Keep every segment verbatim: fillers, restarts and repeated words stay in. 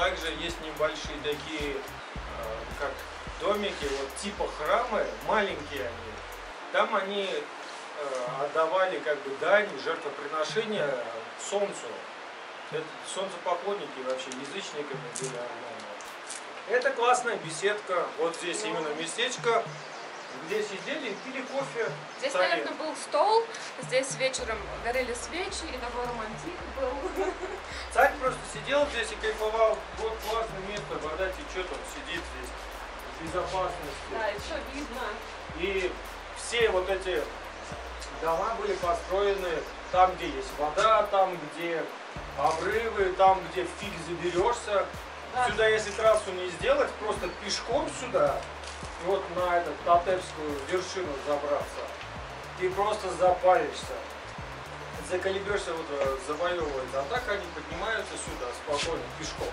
также есть небольшие такие, как домики, вот типа храмы, маленькие они. Там они отдавали как бы дань, жертвоприношения солнцу. Это солнцепоклонники вообще, язычниками были армяне. Это классная беседка, вот здесь именно местечко, где сидели и пили кофе. Здесь, цари. Наверное, был стол, здесь вечером горели свечи, и такой романтик был. Царь просто сидел здесь и кайфовал. Вот классное место, вода течет, он сидит здесь в безопасности. Да, еще видно. И все вот эти дома были построены там, где есть вода, там, где обрывы, там, где фиг заберешься. Да. Сюда, если трассу не сделать, просто пешком сюда, вот на эту Татевскую вершину забраться, ты просто запаришься, заколебешься, вот, завоевывать. А так они поднимаются сюда спокойно, пешком.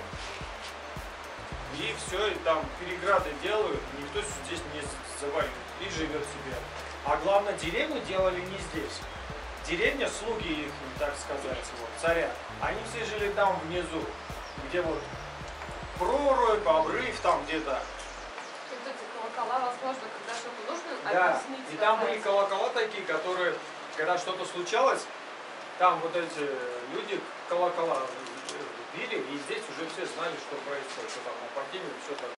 И все, и там переграды делают, никто здесь не завоюет и живет себе. А главное, деревню делали не здесь. Деревня, слуги их, так сказать, вот, царя, они все жили там внизу, где вот прорубь, обрыв там где-то. Вот эти колокола, возможно, когда что-то нужно да. объяснить. И там были колокола такие, которые, когда что-то случалось, там вот эти люди колокола били, и здесь уже все знали, что происходит, что там нападение, все так.